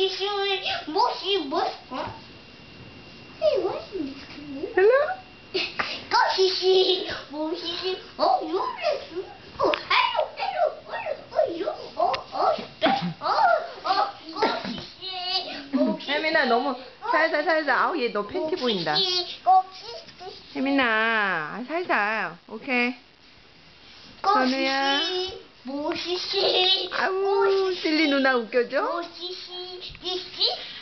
모시시, Hey, what is this? Hello? Mo시시, 모시시, 요리수. 모시시. 혜민아 너무 살살. 아우 얘 너 팬티 보인다. 혜민아 살살. 오케이. 선우야. 모시시. 아우 실리 누나 웃겨줘? 모시시.